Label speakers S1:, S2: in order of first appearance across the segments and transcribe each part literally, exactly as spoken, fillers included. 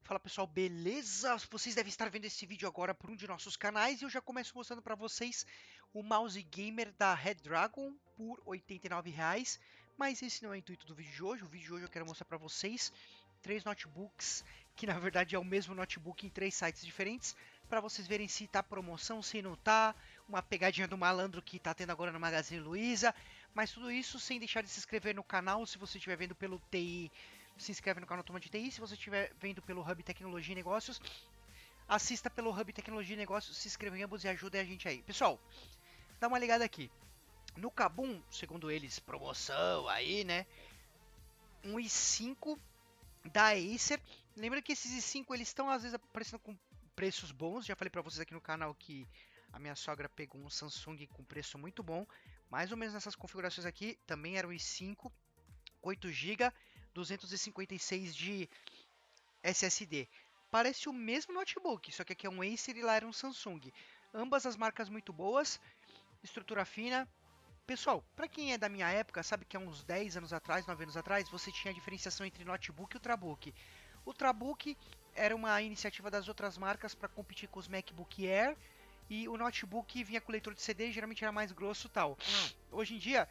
S1: Fala pessoal, beleza? Vocês devem estar vendo esse vídeo agora por um de nossos canais e eu já começo mostrando para vocês o mouse gamer da Redragon por oitenta e nove reais. Mas esse não é o intuito do vídeo de hoje. O vídeo de hoje eu quero mostrar para vocês três notebooks, que na verdade é o mesmo notebook em três sites diferentes, para vocês verem se tá promoção, se não tá, uma pegadinha do malandro que tá tendo agora no Magazine Luiza. Mas tudo isso sem deixar de se inscrever no canal. Se você estiver vendo pelo T I, se inscreve no canal Turma de T I. Se você estiver vendo pelo Hub Tecnologia e Negócios, assista pelo Hub Tecnologia e Negócios, se inscreva em ambos e ajudem a gente aí. Pessoal, dá uma ligada aqui. No Kabum, segundo eles, promoção aí, né? Um i cinco da Acer. Lembra que esses i cinco eles estão às vezes aparecendo com preços bons. Já falei para vocês aqui no canal que a minha sogra pegou um Samsung com preço muito bom. Mais ou menos nessas configurações aqui, também era o i cinco, oito gigas, duzentos e cinquenta e seis de S S D. Parece o mesmo notebook, só que aqui é um Acer e lá era um Samsung. Ambas as marcas muito boas, estrutura fina. Pessoal, para quem é da minha época, sabe que há uns dez anos atrás, nove anos atrás, você tinha a diferenciação entre notebook e Ultrabook. O Ultrabook era uma iniciativa das outras marcas para competir com os MacBook Air, e o notebook vinha com leitor de C D, geralmente era mais grosso e tal. Hoje em dia,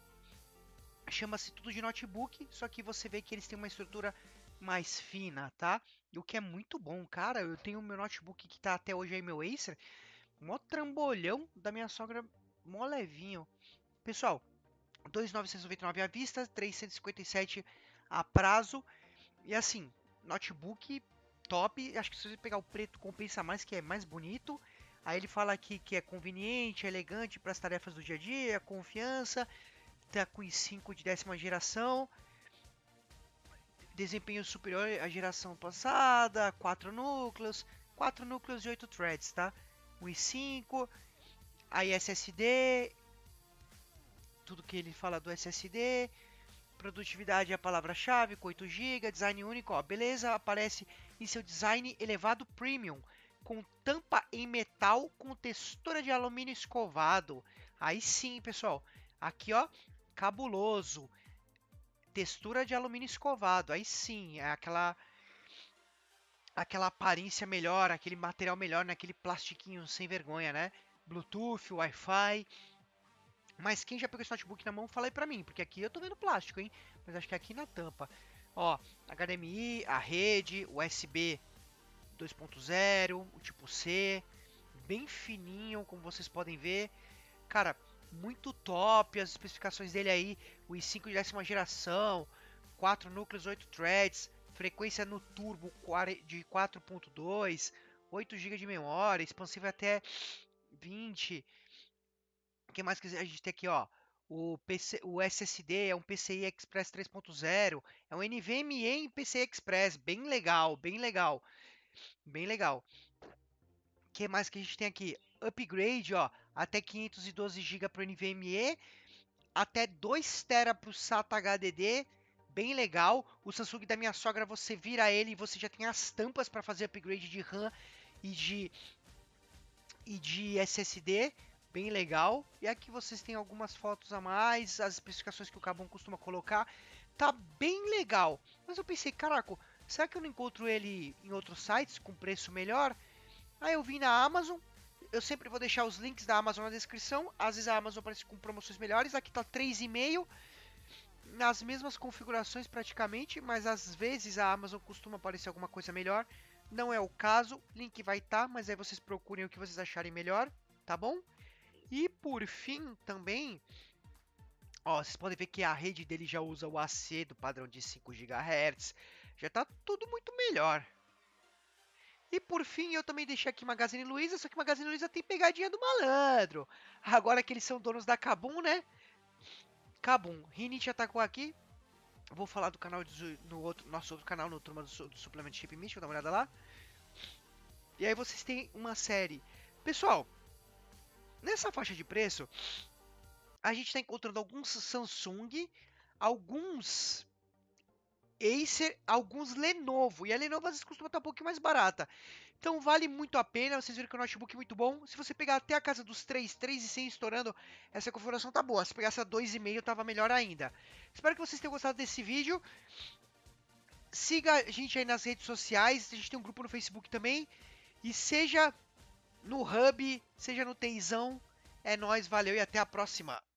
S1: chama-se tudo de notebook, só que você vê que eles têm uma estrutura mais fina, tá? O que é muito bom, cara. Eu tenho o meu notebook que tá até hoje aí, meu Acer, mó trambolhão da minha sogra, mó levinho. Pessoal, dois mil novecentos e noventa e nove à vista, trezentos e cinquenta e sete a prazo. E assim, notebook top. Acho que se você pegar o preto compensa mais, que é mais bonito. Aí ele fala aqui que é conveniente, elegante para as tarefas do dia a dia, confiança. Tá com i cinco de décima geração. Desempenho superior à geração passada, quatro núcleos, quatro núcleos e oito threads, tá? O i cinco, aí S S D, tudo que ele fala do S S D, produtividade é a palavra-chave, com oito gigas, design único, ó, beleza, aparece em seu design elevado premium, com tampa em metal com textura de alumínio escovado. Aí sim, pessoal, aqui ó, cabuloso. Textura de alumínio escovado, aí sim, é aquela aquela aparência melhor, aquele material melhor naquele plastiquinho sem vergonha, né? Bluetooth, Wi-Fi. Mas quem já pegou esse notebook na mão, fala aí pra mim, porque aqui eu tô vendo plástico, hein? Mas acho que é aqui na tampa. Ó, H D M I, a rede, U S B dois ponto zero, o tipo C, bem fininho, como vocês podem ver. Cara, muito top, as especificações dele aí, o i cinco de décima geração, quatro núcleos, oito threads, frequência no turbo de quatro ponto dois, oito gigas de memória, expansível até vinte. O que mais que a gente tem aqui, ó? O, P C, o S S D é um P C I Express três ponto zero, é um NVMe em P C I Express, bem legal, bem legal, bem legal. O que mais que a gente tem aqui? Upgrade, ó, até quinhentos e doze gigas para o NVMe, até dois terabytes para o SATA H D D, bem legal. O Samsung da minha sogra, você vira ele e você já tem as tampas para fazer upgrade de RAM e de, e de S S D, bem legal. E aqui vocês têm algumas fotos a mais, as especificações que o Kabum costuma colocar, tá bem legal. Mas eu pensei, caraca, será que eu não encontro ele em outros sites com preço melhor? Aí eu vim na Amazon. Eu sempre vou deixar os links da Amazon na descrição. Às vezes a Amazon aparece com promoções melhores. Aqui tá três e meio, nas mesmas configurações praticamente, mas às vezes a Amazon costuma aparecer alguma coisa melhor. Não é o caso, link vai estar, tá, mas aí vocês procurem o que vocês acharem melhor, tá bom? E por fim também, ó, vocês podem ver que a rede dele já usa o A C do padrão de cinco gigahertz. Já tá tudo muito melhor. E por fim, eu também deixei aqui Magazine Luiza, só que Magazine Luiza tem pegadinha do malandro. Agora que eles são donos da Kabum, né? Kabum, Rinit atacou aqui. Vou falar do canal de, no outro, nosso outro canal, no Turma do, do Suplemento Chip Místico, dá uma olhada lá. E aí vocês têm uma série. Pessoal, nessa faixa de preço, a gente está encontrando alguns Samsung, alguns Acer, alguns Lenovo. E a Lenovo às vezes costuma estar um pouquinho mais barata. Então vale muito a pena, vocês viram que é um notebook muito bom. Se você pegar até a casa dos três, três e cem estourando, essa configuração tá boa. Se pegasse a dois e meio, tava melhor ainda. Espero que vocês tenham gostado desse vídeo. siga a gente aí nas redes sociais, a gente tem um grupo no Facebook também. E seja no Hub, seja no Tenzão. É nóis, valeu e até a próxima.